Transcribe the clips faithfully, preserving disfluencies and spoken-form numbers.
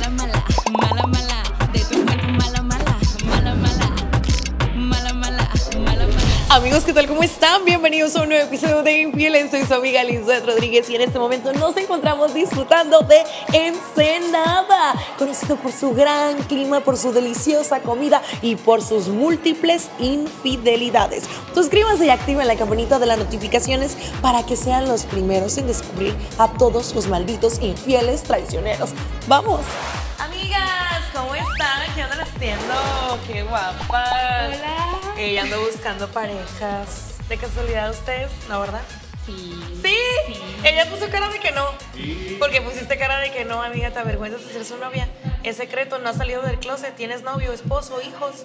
mala, mala, mala, mala, de tu cuerpo mala, mala, mala, mala, mala, mala, mala, mala. Amigos, ¿qué tal? ¿Cómo están? Bienvenidos a un nuevo episodio de Infieles. Soy su amiga Lisbeth Rodríguez y en este momento nos encontramos disfrutando de Ensenada, conocido por su gran clima, por su deliciosa comida y por sus múltiples infidelidades. Suscríbanse y activen la campanita de las notificaciones para que sean los primeros en descubrir a todos los malditos infieles traicioneros. ¡Vamos! Amigas, ¿cómo están? ¿Qué andan haciendo? ¡Qué guapas! Hola. Ella ando buscando parejas. ¿De casualidad ustedes? ¿No, verdad? Sí. ¿Sí? Sí. Ella puso cara de que no. Sí. Porque pusiste cara de que no, amiga, te avergüenzas de ser su novia. Es secreto, no has salido del closet. ¿Tienes novio, esposo, hijos?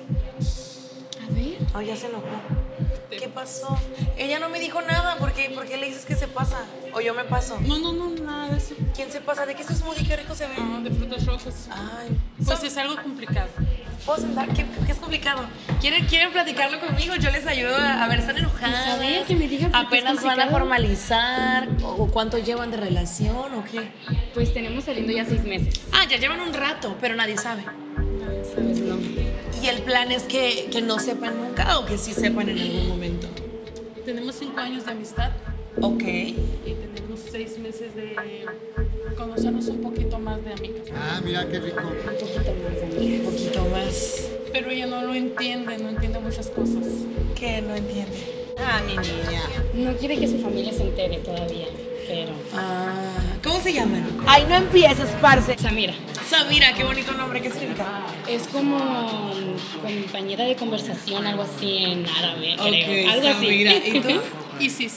A ver. Oh, ya se enojó. ¿Qué pasó? Ella no me dijo nada. ¿Por qué, ¿Por qué le dices que se pasa? ¿O yo me paso? No, no, no, nada de eso. ¿Quién se pasa? ¿De qué es tu smoothie? Qué rico se ve. Ah, de frutas rojas. Ay, Pues so- es algo complicado. ¿Puedo sentar? ¿Qué, qué es complicado? ¿Quieren, ¿Quieren platicarlo conmigo? Yo les ayudo a, a ver, están enojadas. Pues a ver, que me digan por qué es ¿Apenas van a complicado. formalizar? ¿O cuánto llevan de relación o qué? Pues tenemos saliendo ya seis meses. Ah, ya llevan un rato, pero nadie sabe. ¿Sabes? No. ¿Y el plan es que, que no sepan nunca o que sí sepan en algún momento? Tenemos cinco años de amistad Ok. y tenemos seis meses de conocernos un poquito más de amigas. Ah, mira qué rico. Un poquito más, amiga. Un poquito más. Pero ella no lo entiende, no entiende muchas cosas. ¿Qué? No entiende. Ah, mi niña. No quiere que su familia se entere todavía, pero... Ah, ¿cómo se llaman? Ay, no empieces, parce. Samira. Samira, qué bonito nombre. ¿Qué significa? Es como compañera de conversación, algo así en árabe, creo. Ok, Algo Samira. así. ¿Y tú? Isis.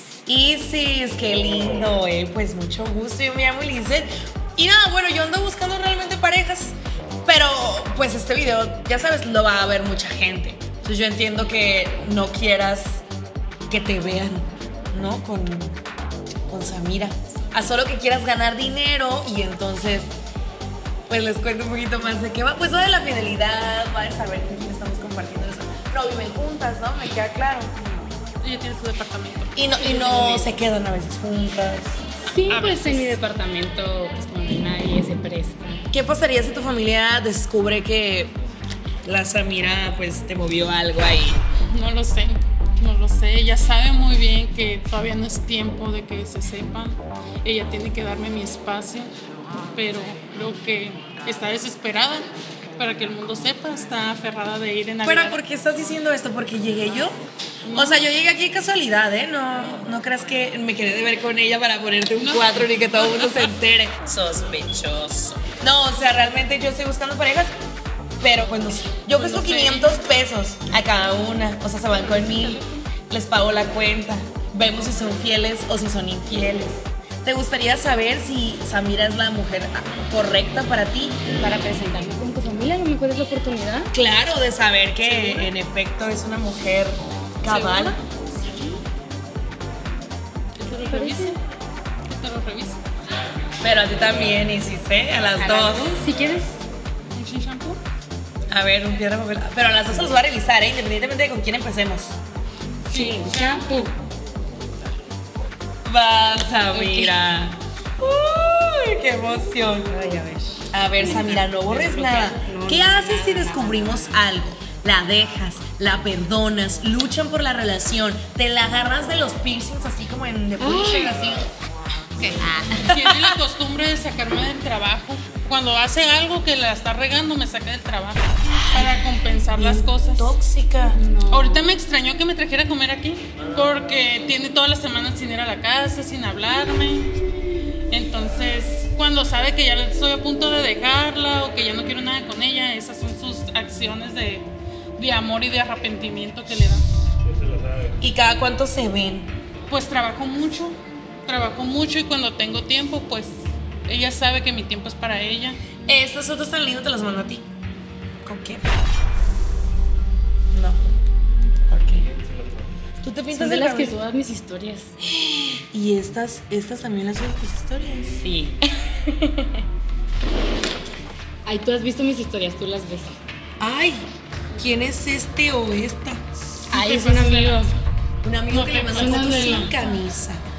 Isis, qué lindo, eh. Pues mucho gusto, yo me llamo Lisbeth. Y nada, bueno, yo ando buscando realmente parejas, pero pues este video, ya sabes, lo va a ver mucha gente. Entonces yo entiendo que no quieras que te vean, ¿no? Con, con Samira. A solo que quieras ganar dinero y entonces, pues les cuento un poquito más de qué va. Pues va de la fidelidad, va de saber con quién estamos compartiendo eso. No viven juntas, ¿no? Me queda claro. Ella tiene su departamento. Y no, y no se quedan a veces juntas. Sí, A pues veces. en mi departamento, pues cuando nadie se presta. ¿Qué pasaría si tu familia descubre que la Samira pues te movió algo ahí? No lo sé, no lo sé. Ella sabe muy bien que todavía no es tiempo de que se sepa. Ella tiene que darme mi espacio, pero creo que está desesperada para que el mundo sepa. Está aferrada de ir en Navidad. Pero ¿por qué estás diciendo esto? ¿Porque llegué yo? O sea, yo llegué aquí de casualidad, ¿eh? No, no creas que me quedé de ver con ella para ponerte un No. cuatro ni que todo el mundo se entere. Sospechoso. No, o sea, realmente yo estoy buscando parejas, pero pues no sé. Yo Pues cuesto no sé. quinientos pesos a cada una. O sea, se van con mil. Les pago la cuenta. Vemos si son fieles o si son infieles. ¿Te gustaría saber si Samira es la mujer correcta para ti? Para presentarme con tu familia, a lo mejor es la oportunidad. Claro, de saber que en efecto es una mujer cabal. ¿Segura? Que te lo revise. Que te lo revise. Pero a ti también, y sí sé, a las A dos. las dos, si quieres. ¿Un chin shampoo? A ver, un piedra, papel. Pero a las dos se los voy a revisar, ¿eh? Independientemente de con quién empecemos. Sí, shampoo. Va, Samira. Uy, qué emoción. Ay, a ver. A ver, Samira, no borres nada. No, ¿Qué no, haces si nada. descubrimos algo? La dejas, la perdonas, luchan por la relación, te la agarras de los piercings así como en de Punisher, así. ¿Qué? Tiene la costumbre de sacarme del trabajo. Cuando hace algo que la está regando, me saca del trabajo para compensar las cosas. Tóxica. Ahorita me extrañó que me trajera a comer aquí, porque tiene todas las semanas sin ir a la casa, sin hablarme. Entonces, cuando sabe que ya estoy a punto de dejarla o que ya no quiero nada con ella, esas son sus acciones de, de amor y de arrepentimiento que le dan. ¿Y cada cuánto se ven? Pues trabajo mucho, trabajo mucho y cuando tengo tiempo, pues ella sabe que mi tiempo es para ella. Estas fotos tan lindas te las mando a ti. ¿Con qué? No. Ok. ¿Tú te pintas Son de el las que cabello? suban mis historias. Y estas, estas también las subes tus historias. Sí. Ay, tú has visto mis historias, tú las ves. Ay, ¿quién es este o esta? Ay, ¿Qué es un pasa? amigo. Un amigo No, que que le mandó pasan fotos de sin lanza. camisa.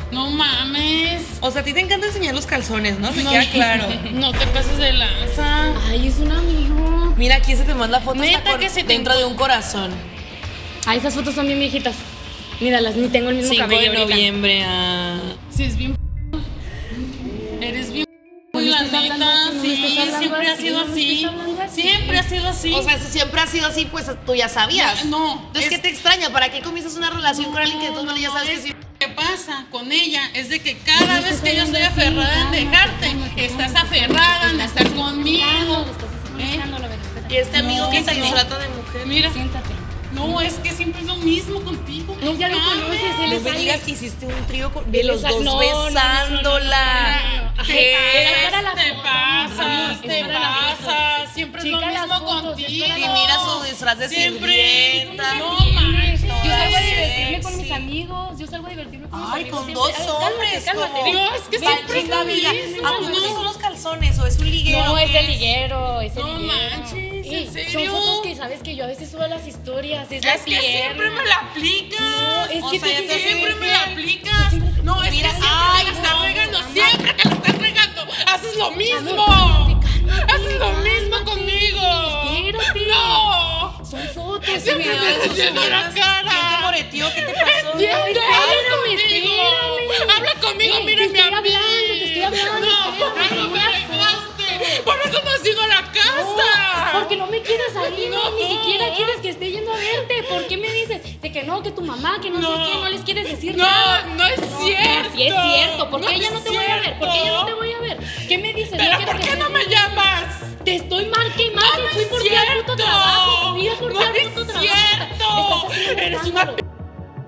No mames. O sea, a ti te encanta enseñar los calzones, ¿no? Me No. queda claro. No te pases de lanza. Ay, es un amigo. Mira, aquí se te manda fotos Neta hasta con- que se te dentro de un corazón. Ay, esas fotos son bien viejitas. Míralas, ni tengo el mismo cinco cabello de ahorita. noviembre a... Sí, es bien. Eres bien. No me La estés hablando neta, así, no me sí, estés hablando siempre ha así, sido no me así. estés hablando así. Siempre ha sido así. O sea, si siempre ha sido así, pues tú ya sabías. No, no, Entonces, es- ¿qué te extraña? ¿Para qué comienzas una relación con alguien que tú no ya sabes que Es- sí? ¿Qué pasa con ella? Es de que cada No vez estás que yo estoy hablando así, aferrada en cálmate, dejarte, cálmate, estás cálmate. aferrada en Estás estar buscando, conmigo. estás ¿Eh? buscándolo, a ver, espérate. Y este amigo No, que se no. trata de mujer. Mira, Siéntate. no, es que siempre es lo mismo contigo. Ay, ya lo mames. conoces, él No es me Alex. digas que hiciste un trío con, de Él los es- dos no, no, no, no, no, besándola. no, no, no. ¿Qué? Ay, espera la Te foto, pasas, amor, te espera la foto. pasas. Siempre es lo Chica, las mismo fotos, contigo. espera Y mira su disfraz de Siempre. sirvienta. No ¿Entiendes? manches. Yo salgo a Ay, divertirme con sexy. mis amigos. Yo salgo a divertirme con mis Ay, amigos. con siempre. dos Ay, cálmate, hombres, cálmate, como- ven. No, es que Ven, siempre es chinga, lo mira. mismo. ¿A poco no son los calzones o es un liguero? No, es ¿Qué el liguero, es el No liguero. manches, ¿en Ey, serio? Son fotos que sabes que yo a veces subo a las historias. Es, la Es que pierna. siempre me la aplicas. No, es O que sea, tú ya te Siempre me siempre- la aplicas. siempre- No, es Mira, que siempre ay, me la estás no, regando. amor. Siempre te la estás regando. Haces lo mismo. cálmate, cálmate, Haces lo mismo cálmate. conmigo. Espérate. No. Son fotos. Siempre mira, me son estás viendo la fotos. ¿Quién te cara. moreteó? ¿Qué te pasó? Entiende, Espérame, habla conmigo. espérame. Habla conmigo, Ey, mírame te estoy a mí. hablando, te estoy hablando, No, espérame, por eso son me unas regaste. Por eso no has ido a la casa. No, porque no me quieres ahí, no, No. ni siquiera quieres que esté yendo a verte. ¿Por qué me dices de que no, que tu mamá, que no, No. sé qué, no les quieres decir No, nada? no es cierto. Sí es cierto, ¿por qué No ella es no te voy a ver? ¿Por qué ella no te cierto. voy a ver? ¿Qué me dices? Pero quieres ¿por que qué estés no me viendo? llamas? Te estoy marque y marque, No, no fui es por ti al puto cierto. trabajo. Mira por No ti al es puto trabajo. cierto. Estás haciendo un Eres una escándalo. p-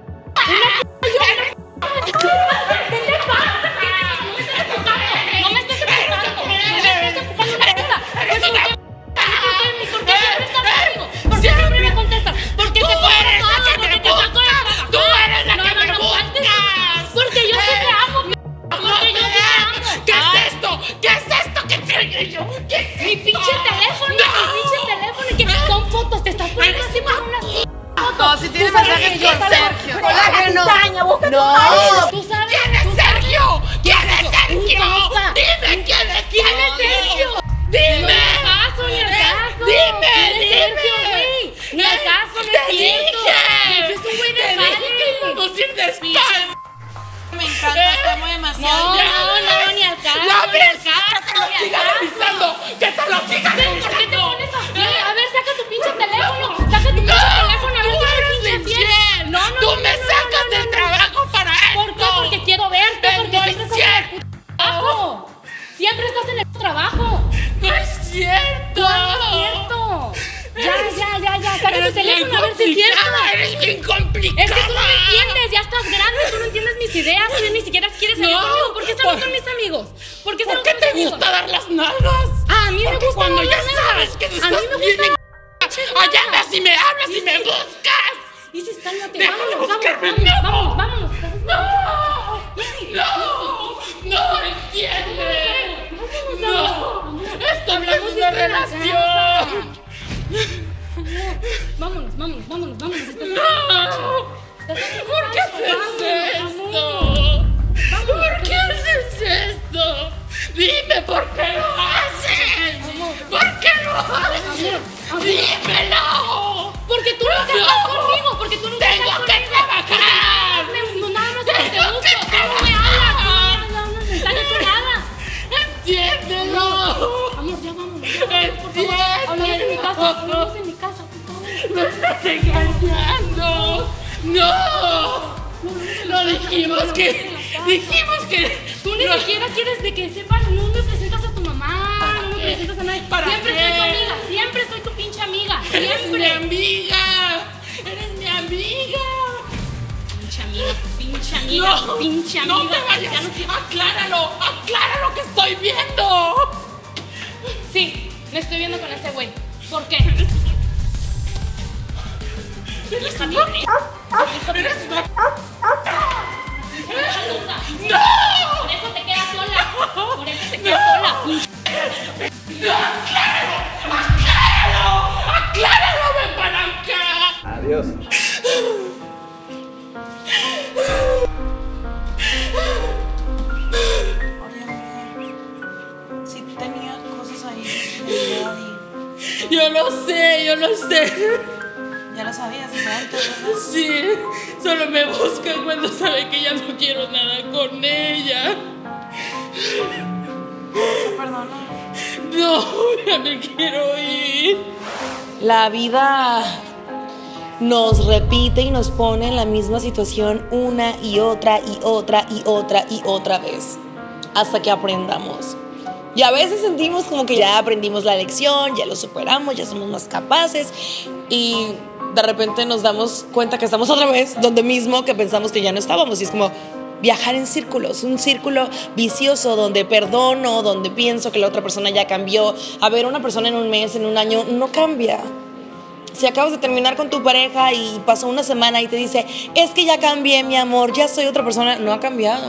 No me estés empujando, no me estés empujando una puta. Pues, ¿por qué? ¿Por qué siempre estás conmigo? ¿Por qué siempre me contestas? Porque Tú te pongo eres la todo, que porque me te saco de buscas. trabajar. Tú eres la No, que no, me no, antes- buscas. Porque yo sí te amo, p- porque yo sí te amo. ¿Qué Ay, es esto? ¿Qué es esto? ¿Qué te yo? ¿Qué es Mi esto? pinche teléfono, No. mi pinche teléfono, y que son fotos, te estás poniendo Eres así una por unas fotos. No, si tiene Tú sabes mensajes que yo con salgo- Sergio. Pero Hola, la que no. cizaña, busca tu No. marido. Tú sabes, ¿Quién es tú sabes. Sergio? ¿Quién es Un Sergio? compa. Dime quién es ¿Quién es Sergio? Dime. Ni al caso, ni al Eh, caso. Dime, ¿Quién es dime. Sergio, güey? Ni al caso, no Te es cierto. dije. Es un güey de Te dije que jale. íbamos a ir de espalda. Me encanta, te amo demasiado. No, no, no, ni al caso. ¡La ni al ves! caso, ¡Que te lo ni al sigan caso. avisando! ¡Que te lo sigan ¿Por qué te avisando! pones así? A ver, saca tu pinche teléfono. Saca tu pinche teléfono. A ver, ¡Tú si eres eres pinche infiel! fiel. No, no, ¡Tú no, me no, no, sacas no, del no, no. trabajo para esto! ¿Por qué? Porque quiero verte, Eh, porque no siempre es estás en el cierto. puto trabajo. Siempre estás en el trabajo. ¡No es cierto! No es cierto. Ya, ya, ya, ya. Saca tu Eres bien teléfono a ver si es cierto. complicada, eres bien complicada. Es que tú no me entiendes, ya estás grande, tú no entiendes mis ideas, tú ni siquiera quieres salir No, conmigo. ¿Por qué salgo por- con mis amigos? ¿Por qué ¿Por salgo qué con mis te amigos? gusta dar las nalgas? Ah, a mí me Porque gusta cuando dar ya las nalgas. sabes que A mí estás me bien gusta en- dar allá nalgas. andas y me hablas y Y me sí. buscas. Isis, cálmate, Deja de vámonos, buscarme, vámonos, no. vámonos, vámonos. No, no entiendes. No, esto no es Hablamos una de la relación. Vámonos, vámonos, vámonos, vámonos. Estás No, estás en mi ¿por qué casa, haces vámonos, esto? vámonos. ¿Por qué haces esto? Dime por qué lo haces. ¿Por qué lo haces? Amor, Dímelo. Porque tú nunca No. estás conmigo, porque tú nunca Tengo estás que conmigo. trabajar. No, nada más porque te Tengo busco, que tú no me hablas, tú no me trabajar. hablas, no mensajes, tú nada. Entiéndelo. Amor, ya vámonos, ya vámonos, por favor. Hablamos en mi casa, hablamos en mi casa, por favor. ¡Me estás engañando! ¡No! No dijimos que. Dijimos que. Tú ni no- siquiera quieres de que sepan, no me presentas a tu mamá, no me qué? presentas a nadie. ¿Para Siempre qué? soy tu amiga, siempre soy tu pinche amiga, ¡Eres mi siempre. amiga! ¡Eres mi amiga! Pinche amiga, pinche amiga, ¡No! pinche amiga. ¡No te vayas! Ya no quiero- ¡Acláralo! ¡Acláralo que estoy viendo! Sí, me estoy viendo con ese güey. ¿Por qué? ¡Eres Hija una. de- ¡Eres una. Hija puta. ¡No! Por eso te quedas sola. Por eso te quedas sola. ¡Acláralo! ¡Acláralo, ven para acá! Adiós. Yo lo sé, yo lo sé. Ya lo sabías desde antes, ¿verdad? Sí, solo me buscan cuando sabe que ya no quiero nada con ella. Perdona. No, ya me quiero ir. La vida nos repite y nos pone en la misma situación una y otra y otra y otra y otra vez, hasta que aprendamos. Y a veces sentimos como que ya aprendimos la lección, ya lo superamos, ya somos más capaces, y de repente nos damos cuenta que estamos otra vez donde mismo que pensamos que ya no estábamos. Y es como viajar en círculos, un círculo vicioso donde perdono, donde pienso que la otra persona ya cambió. A ver, una persona en un mes, en un año, no cambia. Si acabas de terminar con tu pareja y pasó una semana y te dice, es que ya cambié, mi amor, ya soy otra persona, no ha cambiado.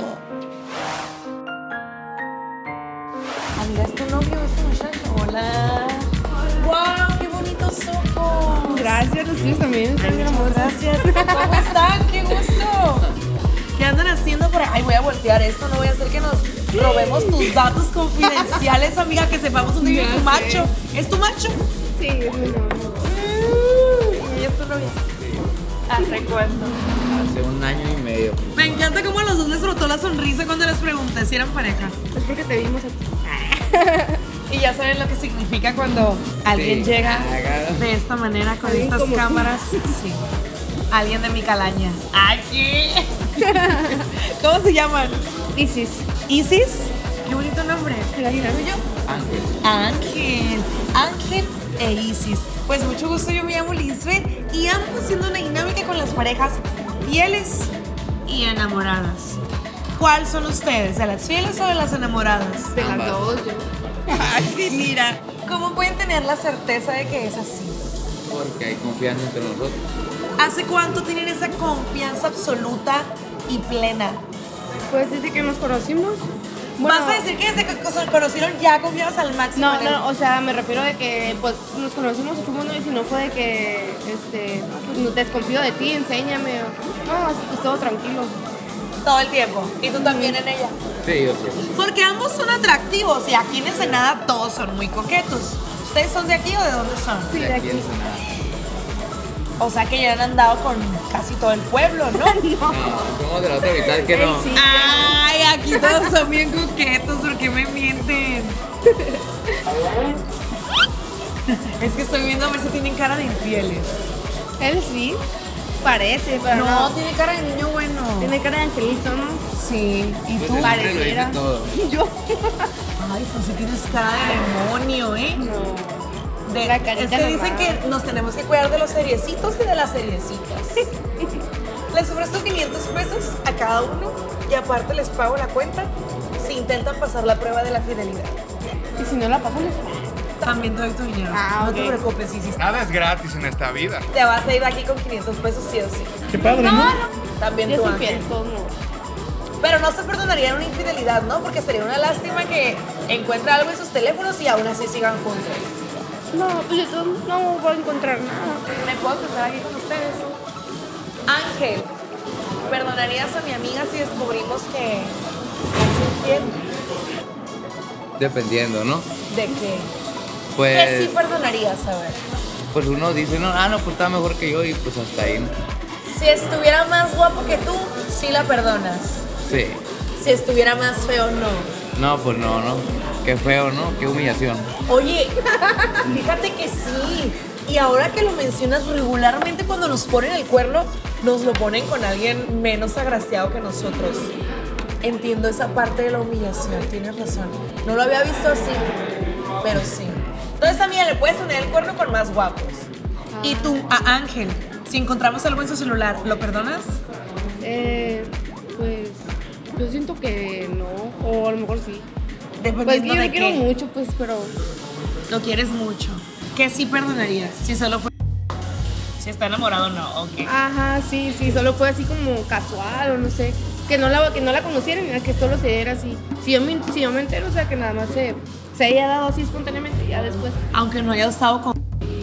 Amiga, ¿es tu novio este muchacho? Hola. ¡Wow! ¡Qué bonitos ojos! Gracias, los tuyos también. Ay, mi amor, gracias. ¿Cómo están? ¡Qué gusto! ¿Qué andan haciendo por ahí? Ay, voy a voltear esto, no voy a hacer que nos robemos tus datos confidenciales, amiga, que sepamos dónde vive tu macho. ¿Es tu macho? Sí, es mi novio. ¿Y ella es tu novia? ¿Hace cuánto? Hace un año y medio. Me encanta cómo a los dos les brotó la sonrisa cuando les pregunté si eran pareja. Es porque te vimos aquí. Y ya saben lo que significa cuando alguien Sí. llega Haga- de esta manera con Alguien estas como tú. cámaras. Sí. Alguien de mi calaña. Aquí. ¿Cómo se llaman? Isis. Isis. Qué bonito nombre. Gracias. ¿Y yo? Ángel. Ángel. Ángel e Isis. Pues mucho gusto, yo me llamo Lisbeth y ando haciendo una dinámica con las parejas fieles y enamoradas. ¿Cuál son ustedes? ¿De las fieles o de las enamoradas? De las Ambas. dos, yo. Ay, sí, mira. ¿Cómo pueden tener la certeza de que es así? Porque hay confianza entre nosotros. ¿Hace cuánto tienen esa confianza absoluta y plena? Pues desde que nos conocimos. ¿Vas a decir que desde que se conocieron ya confiabas al máximo? No, en él? no, o sea, me refiero de que pues nos conocimos y fuimos novios y no fue de que este pues, desconfío de ti, enséñame. o- No, así pues todo tranquilo. Todo el tiempo. ¿Y tú también en ella? Sí, yo sí. Porque ambos son atractivos y aquí en Ensenada todos son muy coquetos. ¿Ustedes son de aquí o de dónde son? Sí, de aquí. en Ensenada. O sea que ya han andado con casi todo el pueblo, ¿no? No, somos de la otra mitad que no. Sí. Ay, aquí todos son bien coquetos, ¿por qué me mienten? Es que estoy viendo a ver si tienen cara de infieles. Él sí, parece, pero No, no. tiene cara de niño bueno. Tiene cara de angelito, ¿no? Sí, ¿y Pues tú? él siempre lo Pareciera. dice todo. Yo. Ay, pues sí tienes cara de demonio, ¿eh? No. De- La carita es que dicen normal. que nos tenemos que cuidar de los seriecitos y de las seriecitas. Les ofrezco quinientos pesos a cada uno y aparte les pago la cuenta si intentan pasar la prueba de la fidelidad. Y si no la pasamos. También te doy tu dinero. Ah, no te ok. preocupes, si Nada es gratis en esta vida. te vas a ir de aquí con quinientos pesos sí o sí. Qué padre, No, no. También Yo tú, soy Ángel. fiel, todos modos. Pero no se perdonaría una infidelidad, ¿no? Porque sería una lástima que encuentre algo en sus teléfonos y aún así sigan juntos. No, pues yo to- no voy a encontrar nada. ¿Me puedo sentar aquí con ustedes? Ángel, ¿perdonarías a mi amiga si descubrimos que es infiel? Dependiendo, ¿no? ¿De qué? ¿Qué Pues, sí perdonarías, a ver? pues uno dice, no, ah, no, pues está mejor que yo y pues hasta ahí, ¿no? Si estuviera más guapo que tú, sí la perdonas. Sí. Si estuviera más feo, no. No, pues no, no. Qué feo, ¿no? Qué humillación. Oye, fíjate que sí. Y ahora que lo mencionas, regularmente cuando nos ponen el cuerno, nos lo ponen con alguien menos agraciado que nosotros. Entiendo esa parte de la humillación, tienes razón. No lo había visto así, pero sí. Entonces, amiga, le puedes poner el cuerno con más guapos. Y tú, a Ángel, si encontramos algo en su celular, ¿lo perdonas? Eh, pues yo siento que no, o a lo mejor sí. Pues Dependiendo yo de le quiero qué. mucho, pues, pero Lo quieres mucho. ¿Qué sí perdonarías? Si solo fue... Si está enamorado, no, ok. ajá, sí, sí, solo fue así como casual o no sé. Que no la, que no la conocieran, que solo se diera así. Si yo, me, si yo me entero, o sea, que nada más se, se haya dado así espontáneamente y ya después. Aunque no haya estado con...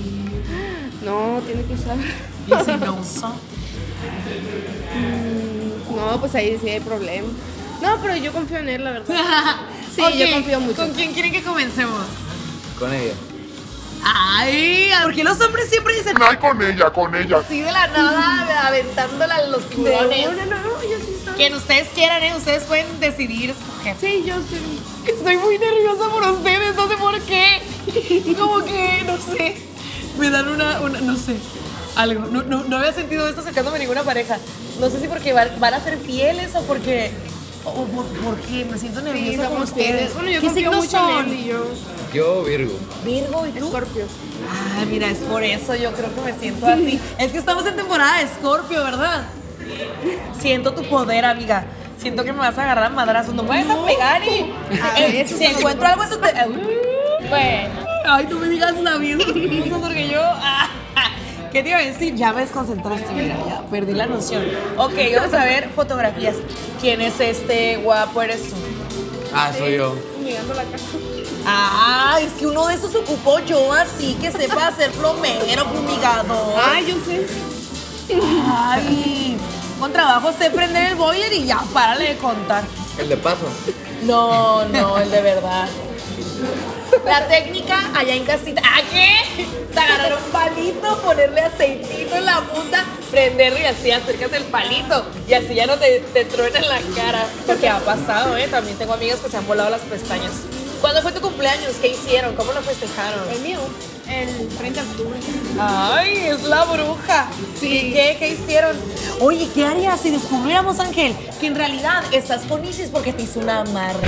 No, tiene que usar. Y si no usó. Mm, no, pues ahí sí hay problema. No, pero yo confío en él, la verdad. Sí, Ok, yo confío mucho. ¿Con quién quieren que comencemos? Con ella. Ay, ¿por qué los hombres siempre dicen Ay, con ella, con ella. así de la nada, aventándola a los tiburones? No, no, no, no, yo sí estoy. Quien ustedes quieran, ¿eh? Ustedes pueden decidir escoger. Sí, yo estoy. Estoy muy nerviosa por ustedes, no sé por qué. Como que, no sé, me dan una, una no sé, algo. No, no, no había sentido esto acercándome a ninguna pareja. No sé si porque van, van a ser fieles o porque, o por, porque me siento nerviosa Sí, con somos ustedes. fieles. Bueno, yo ¿Qué confío signos mucho en son? él y yo. Yo, Virgo. Virgo y tú. Escorpio. Ah, mira, es por eso yo creo que me siento así. Es que estamos en temporada de Escorpio, ¿verdad? Siento tu poder, amiga. Siento que me vas a agarrar a madrazos. No me vayas a pegar y. A Eh, ver, si eso es encuentro algo, eso te. Bueno. Ay, no me digas la misma cosa porque yo. ah, ¿Qué te iba a decir? Ya me desconcentraste, mira, ya perdí la noción. Ok, vamos a ver fotografías. ¿Quién es este guapo? ¿Eres tú? Ah, soy yo. Mirando la casa. Ah, es que uno de esos ocupó yo así, que sepa hacer plomero, fumigador. Ay, yo sé. Ay, con trabajo sé prender el boiler y ya, párale de contar. El de paso. No, no, el de verdad. La técnica allá en casita. ¿A qué? Te agarrar un palito, ponerle aceitito en la punta, prenderlo y así acercas el palito. Y así ya no te, te truena en la cara. Porque ha pasado, ¿eh? También tengo amigas que se han volado las pestañas. ¿Cuándo fue tu cumpleaños? ¿Qué hicieron? ¿Cómo lo festejaron? El mío. El treinta de octubre. Ay, es la bruja. ¿Y qué? ¿Qué hicieron? Oye, ¿qué harías si descubriéramos, Ángel, que en realidad estás con Isis porque te hizo un amarre?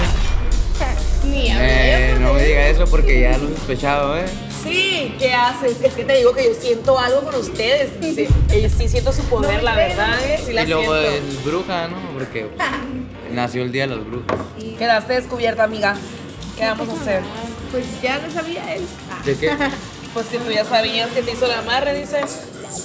Ni a Eh, no me diga eso porque ya lo he sospechado, ¿eh? Sí, ¿qué haces? Es que te digo que yo siento algo con ustedes. Sí, eh, sí siento su poder, No, la pero- verdad, ¿eh? Sí la Y luego siento. es bruja, ¿no? Porque nació el día de las brujas. Quedaste descubierta, amiga. ¿Qué vamos a hacer? Pues ya lo sabía él. Ah. ¿De qué? Pues que tú ya sabías que te hizo el amarre, dices.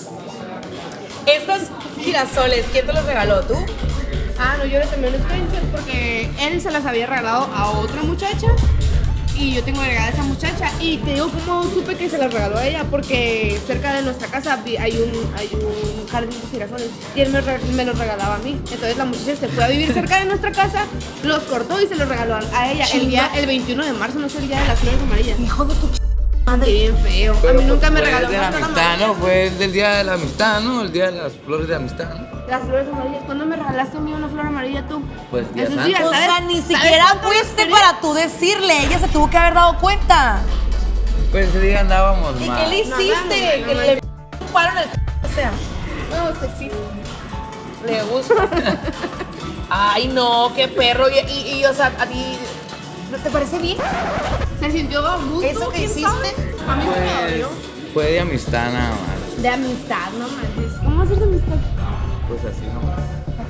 Estos girasoles, ¿quién te los regaló? ¿Tú? Ah, no, yo le tomé un screenshot porque él se las había regalado a otra muchacha y yo tengo agregada a esa muchacha y te digo cómo supe que se las regaló a ella porque cerca de nuestra casa vi- hay un, hay un jardín de girasoles y él me, re- me los regalaba a mí. Entonces la muchacha se fue a vivir cerca de nuestra casa, los cortó y se los regaló a, a ella el día, el veintiuno de marzo, no sé, el día de las flores amarillas. Hijo de tu ch... Qué bien feo. A Pero mí nunca me fue regaló de la una flor amistad, amarilla. ¿no? Fue del día de la amistad, ¿no? El día de las flores de amistad, ¿no? Las flores amarillas. ¿Cuándo me regalaste a mí una flor amarilla tú? Pues días Esos antes. días, O ¿sabes? sea, ni ¿Sabes siquiera cuánto me fuiste esperé? para tú decirle. Ella se tuvo que haber dado cuenta. Pues ese día andábamos ¿Y mal. qué le No, hiciste? no, no, que no, le un paro en el c... O sea, No, sexy. le gusta. Ay, no, qué perro. Y, y, y, o sea, a ti, ¿no te parece bien? Se sintió a gusto. ¿Eso que ¿quién hiciste? sabe? A mí se me dolió. Pues fue de amistad nada más. De amistad, no manches. ¿Cómo hacer de amistad? Pues así nomás.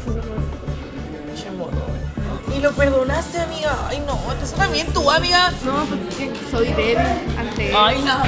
Che mono. Y lo perdonaste, amiga. Ay, no, entonces también tú, amiga. No, pues es que soy débil ante él. Ay, no.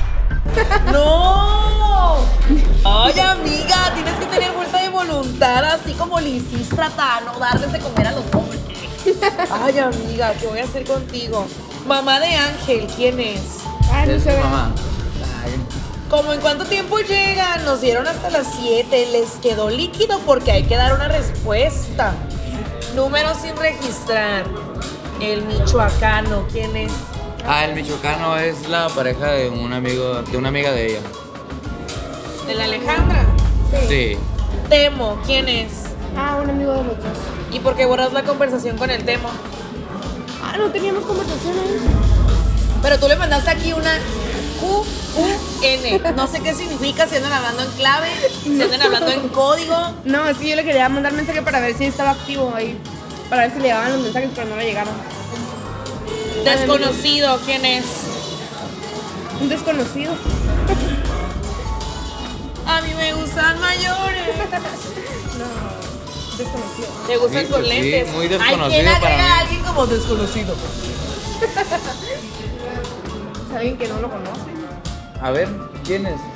¡No! Ay, amiga, tienes que tener fuerza de voluntad, así como Lisis trata de no darles de comer a los hombres. Ay, amiga, ¿qué voy a hacer contigo? Mamá de Ángel, ¿quién es? Ay, no Es sé. mi mamá. Ay, ¿Cómo en cuánto tiempo llegan? Nos dieron hasta las siete. Les quedó líquido porque hay que dar una respuesta. Número sin registrar. El michoacano, ¿quién es? Ah, el michoacano es la pareja de un amigo, de una amiga de ella. ¿De la Alejandra? Sí. Temo, ¿quién es? Ah, un amigo de los dos. ¿Y por qué borras la conversación con el Temo? Ah, no teníamos conversaciones. Pero tú le mandaste aquí una Q U N. No sé qué significa, si andan hablando en clave, si andan hablando en código. No, es que yo le quería mandar mensaje para ver si estaba activo ahí. Para ver si le daban los mensajes, pero no le llegaron. Desconocido, ¿quién es? Un desconocido. A mí me gustan mayores. No, desconocido. Me gustan Sí, con sí, lentes. muy Ay, desconocido ¿quién para agrega mí. a alguien como desconocido? Es alguien que no lo conoce. A ver, ¿quién es?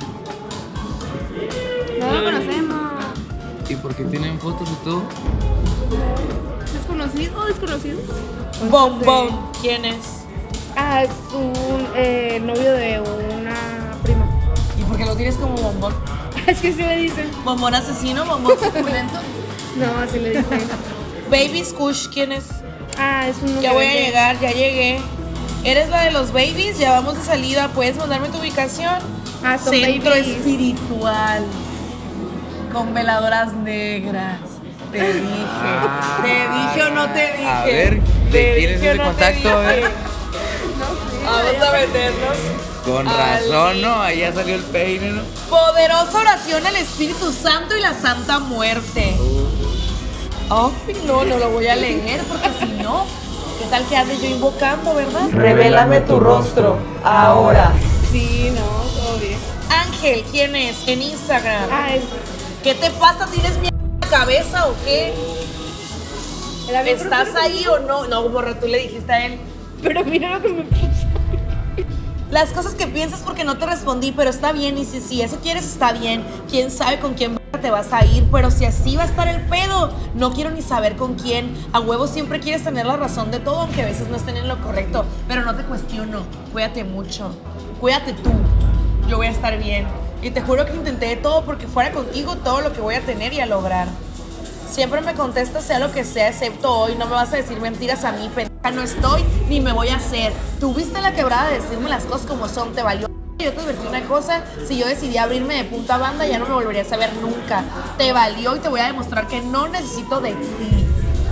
No lo conocemos. ¿Y por qué tienen fotos y todo? ¿Desconocido o desconocido? Bombón, ¿quién es? Ah, es un eh, novio de una prima. ¿Y por qué lo tienes como bombón? Es que sí le dicen. ¿Bombón asesino? ¿Bombón suculento? No, así le dicen. Baby Squish, ¿quién es? Ah, es un Ya voy a llegar, ya llegué. Eres la de los babies, ya vamos de salida. ¿Puedes mandarme tu ubicación? Ah, son Centro babies. espiritual. Con veladoras negras. Te dije. Ah, ¿Te dije o no te dije? A ver, ¿Te ¿de quién es dije o ese no te contacto? A ver. dije? Vamos a meternos. Con al- razón, ¿no? Ahí ya salió el peine, ¿no? Poderosa oración al Espíritu Santo y la Santa Muerte. Ay, no, no lo voy a leer porque si no, ¿qué tal que ande yo invocando, verdad? Revélame tu rostro, ahora. Sí, no, todo bien. Ángel, ¿quién es? En Instagram. Ah, es. ¿Qué te pasa? ¿Tienes miedo en la cabeza o qué? Era bien ¿Estás grosero ahí o no? No, morra, tú le dijiste a él. Pero mira lo que me puso. Las cosas que piensas porque no te respondí, pero está bien. Y si, si eso quieres, está bien. Quién sabe con quién te vas a ir, pero si así va a estar el pedo, no quiero ni saber con quién. A huevo siempre quieres tener la razón de todo, aunque a veces no estén en lo correcto. Pero no te cuestiono. Cuídate mucho. Cuídate tú. Yo voy a estar bien. Y te juro que intenté de todo porque fuera contigo todo lo que voy a tener y a lograr. Siempre me contestas sea lo que sea, excepto hoy. No me vas a decir mentiras a mí, pendeja. No estoy ni me voy a hacer. Tuviste la quebrada de decirme las cosas como son. Te valió. Yo te advertí una cosa. Si yo decidí abrirme de punta a banda, ya no me volvería a saber nunca. Te valió y te voy a demostrar que no necesito de ti.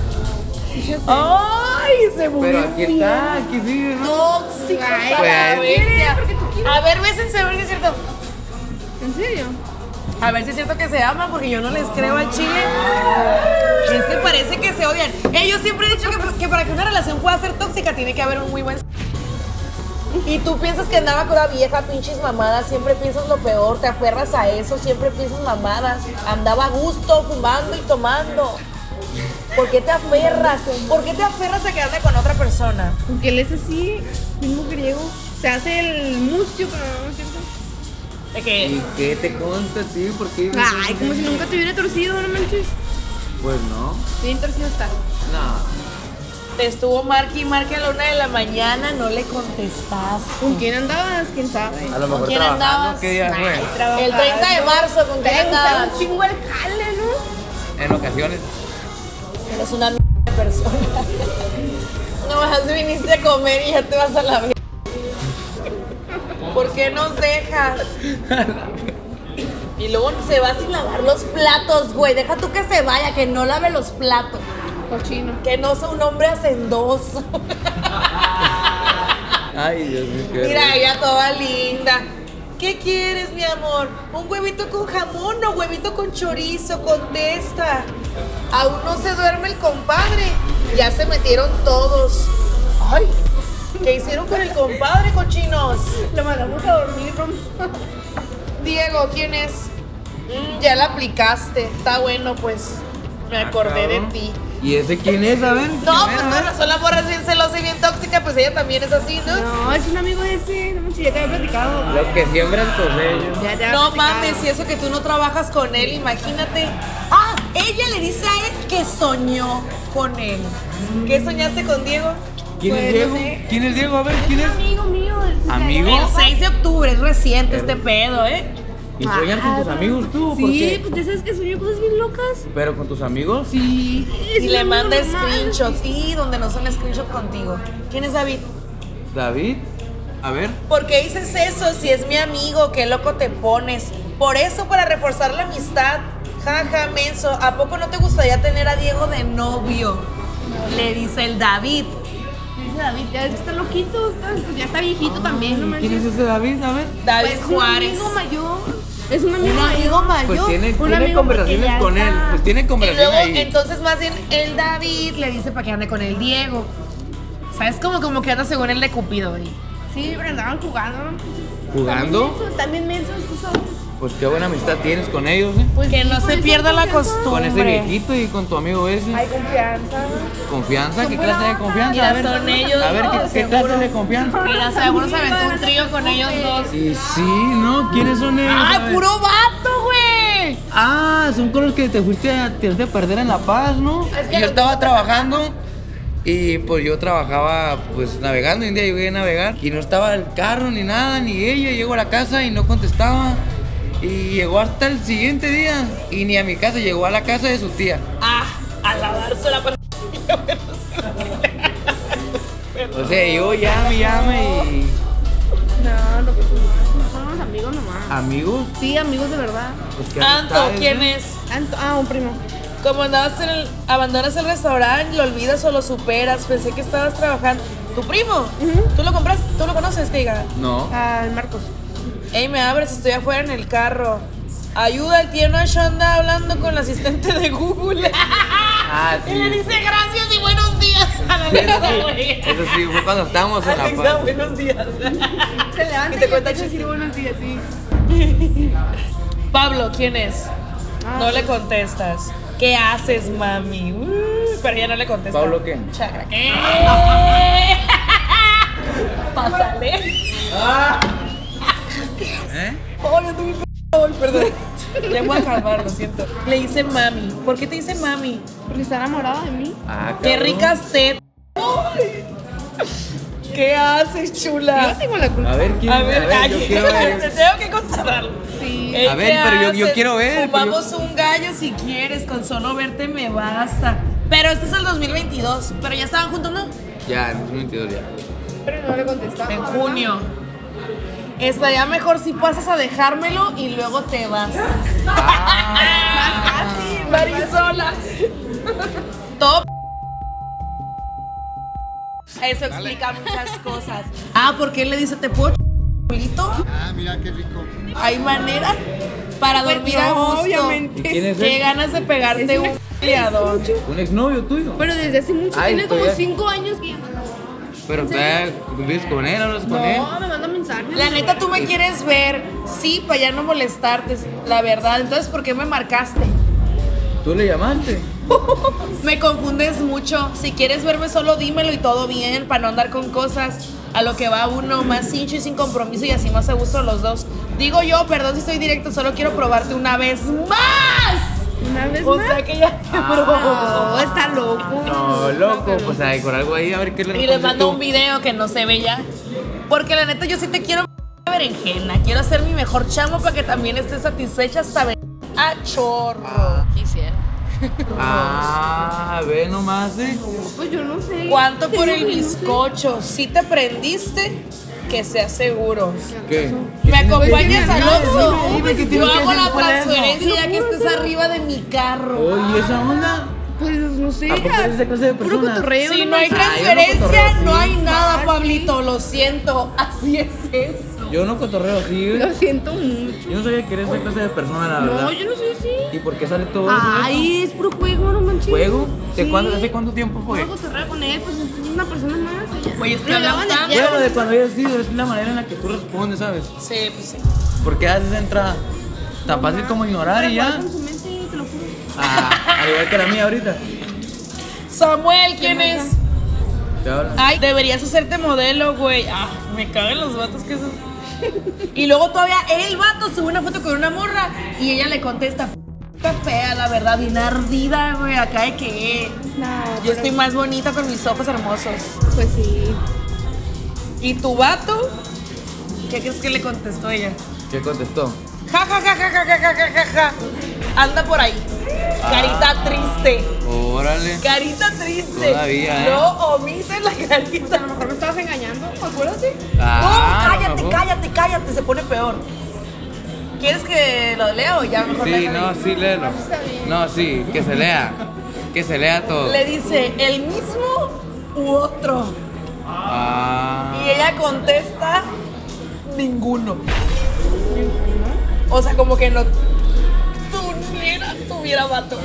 Ay, se murió. Pero aquí está, aquí sigue, ¿no? Tóxicos Ay, a la pues. bestia. Porque tú quieres. A ver, bésense, a ver si es cierto. ¿En serio? A ver si es cierto que se aman, porque yo no les creo al chile. Es que parece que se odian. Eh, yo siempre he dicho que, que para que una relación pueda ser tóxica tiene que haber un muy buen... Y tú piensas que andaba con la vieja, pinches mamadas, siempre piensas lo peor, te aferras a eso, siempre piensas mamadas. Andaba a gusto, fumando y tomando. ¿Por qué te aferras? ¿Por qué te aferras a quedarte con otra persona? Porque él es así, mismo griego. Se hace el mustio, pero no es cierto. De que... ¿Y qué te consta a ti? ¿Por qué? Ay, como si nunca te hubiera torcido, no manches. Pues no. Bien torcido está. No. Te estuvo marque y marque a la una de la mañana, no le contestaste. ¿Con quién andabas? ¿Quién sabe? A lo mejor quién trabajando, andabas? ¿qué día fue? El treinta de marzo, ¿con quién Te gustaba andabas? un chingo el jale, ¿no? En ocasiones. Eres una mierda de persona. Nomás viniste a comer y ya te vas a la mierda. ¿Por qué nos dejas? Y luego se va sin lavar los platos, güey. Deja tú que se vaya, que no lave los platos. Cochino. Que no sea un hombre hacendoso. Ay, Dios mío, qué Mira, rico. ella toda linda. ¿Qué quieres, mi amor? ¿Un huevito con jamón o huevito con chorizo? Contesta. Aún no se duerme el compadre. Ya se metieron todos. Ay, ¿qué hicieron con el compadre, cochinos? Lo mandamos a dormir, Rom. Diego, ¿quién es? Mm, ya la aplicaste. Está bueno, pues. Me acordé de cabrón. ti. ¿Y ese quién es? A ver. No, ¿quién pues es? con razón la morra es bien celosa y bien tóxica, pues ella también es así, ¿no? No, es un amigo de ese. No manches, ya te había platicado. Lo que siembran tus ellos. Ya te había No platicado. mames, y eso que tú no trabajas con él, imagínate. Ah, ella le dice a él que soñó con él. ¿Qué soñaste con Diego? ¿Quién Pues, es no Diego? sé. ¿Quién es Diego? A ver, ¿quién Es es? un amigo mío. es- ¿Amigo? El seis de octubre, es reciente este pedo, ¿eh? ¿Y sueñan con tus amigos tú? ¿Por Sí, qué? pues ya sabes que sueño cosas bien locas. ¿Pero con tus amigos? Sí. Y le manda screenshots. Y donde no son screenshots contigo. ¿Quién es David? David. A ver. ¿Por qué dices eso si es mi amigo? ¿Qué loco te pones? Por eso, para reforzar la amistad. Jaja, menso. ¿A poco no te gustaría tener a Diego de novio? Le dice el David. Dice David, ya es que está loquito. Está, pues ya está viejito también, no manches. ¿Quién es ese David? A ver. David Pues, Juárez. Un amigo mayor. Es un amigo Un amigo mayor. Pues mayor. tiene, Un tiene amigo conversaciones porque ya con él. está. Pues tiene Y conversaciones luego, ahí. entonces, más bien, el David le dice para que ande con el Diego. ¿Sabes? Como, como que anda según el de Cupido, güey. Sí, pero andaban jugando. ¿Jugando? Están bien mensos, tú sabes. Pues qué buena amistad tienes con ellos, ¿eh? Pues Que sí, no por se eso pierda hay la confianza. costumbre. Con ese viejito y con tu amigo ese. Hay confianza. ¿Confianza? ¿Qué Son clase de buena confianza? Mira, A ver, son ellos a ver, ¿qué, dos, qué seguro. clase de confianza? Mira, seguro se aventó un trío con ellos dos. Y sí, ¿no? ¿Quiénes son ellos? A ¡Ay, ver. puro vato, güey! Ah, son con los que te fuiste a, te fuiste a perder en La Paz, ¿no? Es que yo los- estaba trabajando y pues yo trabajaba pues navegando, un día llegué a navegar y no estaba el carro ni nada, ni ella, llego a la casa y no contestaba y llegó hasta el siguiente día y ni a mi casa, llegó a la casa de su tía. Ah, a lavarse la perdón. O sea, yo llame, llame y... No, no, no somos amigos nomás. ¿Amigos? Sí, amigos de verdad. Pues qué Anto, amistades, ¿quién ¿no? es? Anto, ah, un primo. Como andabas en el... Abandonas el restaurante, lo olvidas o lo superas. Pensé que estabas trabajando. ¿Tu primo? Ujú. ¿Tú lo compras? ¿Tú lo conoces, que diga? No. Ah, el Marcos. Ey, me abres, estoy afuera en el carro. Ayuda, el tío Nacho anda hablando con la asistente de Google. Ah, sí. Y le dice gracias y buenos días a la Sí, Alexa, eso güey. sí, eso sí, fue cuando estábamos en la Alexa, paz. buenos días. Se levanta Y te y cuenta empieza a decir chistes. buenos días, sí. Pablo, ¿quién es? Ah, No le pues, contestas. ¿Qué haces, mami? Uh, pero ella no le contesta. ¿Pablo qué? Chagra. ¿Qué? Pásale. ¿Eh? Oh, yo tuve un p- hoy, perdón. Ya voy a calmar, lo siento. Le dice mami. ¿Por qué te dice mami? Porque está enamorado de mí. Ah, Qué cabrón. ricas tetas. Ay. ¿Qué haces, Yo chula? tengo la culpa. A ver, ¿quién? A ver, yo ay, quiero ver. te tengo que constatarlo. Sí. Ey, A ver, ¿qué pero yo- yo haces? quiero ver, pero Fumamos un gallo si quieres, con solo verte me basta. Pero este es el dos mil veintidós. Pero ya estaban juntos, ¿no? Ya, en dos mil veintidós ya. Pero no le contestaba. En junio. Estaría mejor si pasas a dejármelo y luego te vas. Ah, Marisola. Todo. Eso explica muchas cosas. Ah, porque él le dice, ¿te puedo ch- Ah, mira qué rico. ¿Hay manera para Pues dormir no, a gusto? obviamente. ¿Y quién es Qué él? ganas de pegarte Es un una- criador. ¿Un exnovio tuyo? Pero desde hace mucho, Ay, tiene como todavía- cinco años que ya no. Pero todavía vives con él, hablas con él. No, me manda mensajes. La neta, tú me quieres ver, sí, para ya no molestarte, la verdad. Entonces, ¿por qué me marcaste? ¿Tú le llamaste? Me confundes mucho. Si quieres verme solo, dímelo y todo bien, para no andar con cosas a lo que va uno más hincho y sin compromiso y así más a gusto los dos. Digo yo, perdón si estoy directo, solo quiero probarte una vez más. Una vez O más. sea que ya te probó. No, está loco. No, loco, pues ahí con algo ahí, a ver qué le Y le respondes mando tú. un video que no se ve ya. Porque la neta, yo sí te quiero berenjena. Quiero hacer mi mejor chamo para que también estés satisfecha hasta ver a chorro. Quisiera. Ah, ve nomás, eh. Pues yo no sé. ¿Cuánto Te por digo el que no sé. bizcocho? Si te prendiste, que sea seguro. ¿Qué? ¿Me acompañas al Oxxo? Dime, dime, ¿qué Yo tienes que hago hacer la por eso? transferencia ya que estés arriba de mi carro. Oye, ¿esa onda? Pues no sé. ¿A poco eres esa clase de Puro persona? cotorreo. Si no no hay manches. Ah, yo no transferencia, cotorreo, no sí. hay nada, Ah, sí. Pablito. Lo siento. Así es eso. Yo no cotorreo así, Lo güey. siento mucho. Yo no sabía que eres esa clase de persona, la verdad. No, yo no soy así. ¿Y por qué sale todo eso? Ay, es puro juego, no manches. ¿Juego? ¿De Sí. cuándo, ¿Hace cuánto tiempo fue? Puro cotorreo con él, pues es una persona más. y ya. Oye, es que Pero hablan luego tanto. ya- Bueno, de cuando hayas sido, es la manera en la que tú respondes, ¿sabes? Sí, pues sí. ¿Por qué haces entrada? Tan fácil como ignorar y ya. Con su mente, te lo juro. Ah, al igual que la mía ahorita. Samuel, ¿quién es? ¿Te hablas? Ay, deberías hacerte modelo, güey. Ah, me cagan los vatos que son. Y luego todavía el vato sube una foto con una morra y ella le contesta, "Está fea, la verdad, bien ardida, güey, acá de que No, yo pero- estoy más bonita con mis ojos hermosos." Pues sí. ¿Y tu vato? ¿Qué crees que le contestó ella? ¿Qué contestó? Ja, ja, ja, ja, ja, ja, ja, ja, ja, ja. Anda por ahí. Carita triste. Órale. Carita triste. Todavía, ¿eh? No omites la carita. A lo mejor me estabas engañando, acuérdate. Ah, No, a lo cállate, mejor. cállate, cállate, se pone peor. ¿Quieres que lo lea o ya mejor Sí, déjalo no, ahí? sí, léelo. No, sí, que se lea. Que se lea todo. Le dice, ¿el mismo u otro? Ah. Y ella contesta, ninguno. O sea, como que no tuviera, tuviera vato.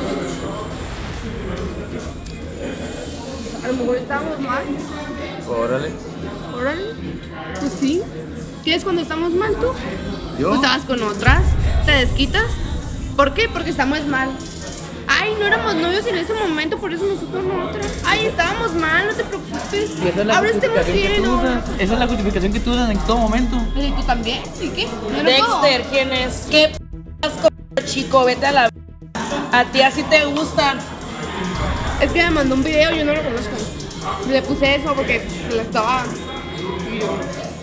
A lo mejor estábamos mal. Órale. Órale. Pues sí. ¿Qué es cuando estamos mal tú? ¿Yo? Tú estabas con otras, te desquitas. ¿Por qué? Porque estamos mal. Ay, no éramos novios en ese momento, por eso nos fue con otra. Ay, estábamos mal, no te preocupes. Y esa es la Ahora estemos justificación que bien, tú ahora. usas. Esa es la justificación que tú usas en todo momento. ¿Y tú también? ¿Y qué? ¿No era todo? Dexter, ¿quién es? ¿Qué p con chico? Vete a la... A ti así te gustan. Es que me mandó un video, yo no lo conozco. Le puse eso porque se la estaba. y yo,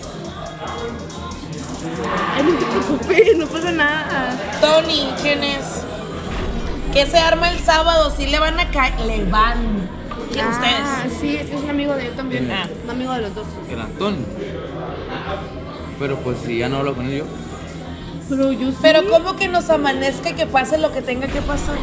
Ay, no te preocupes, no pasa nada. Tony, ¿quién es? ¿Qué se arma el sábado? Si le van a caer. Le van. Ah, ustedes. sí, es que es un amigo de él también. Ah. Un amigo de los dos. El Antonio. Pero pues si ya no hablo con él yo. Pero yo sí. Pero ¿cómo que nos amanezca y que pase lo que tenga que pasar?